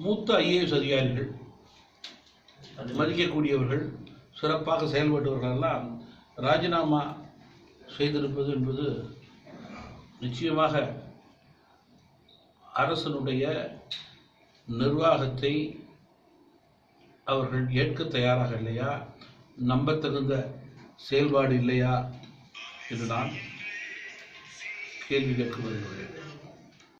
மூத்த ஐஏஎஸ் அதிகாரிகள், மதிக்கக்கூடியவர்கள், சிறப்பாக செயல்பட்டவர்கள் எல்லாம் ராஜினாமா செய்திருப்பது என்பது நிச்சயமாக அரசனுடைய நிர்வாகத்தை அவர்கள் ஏற்க தயாராக இல்லையா, நம்பத்தகுந்த செயல்பாடு இல்லையா என்று நான் கேள்வி கேட்க விரும்புகிறேன்.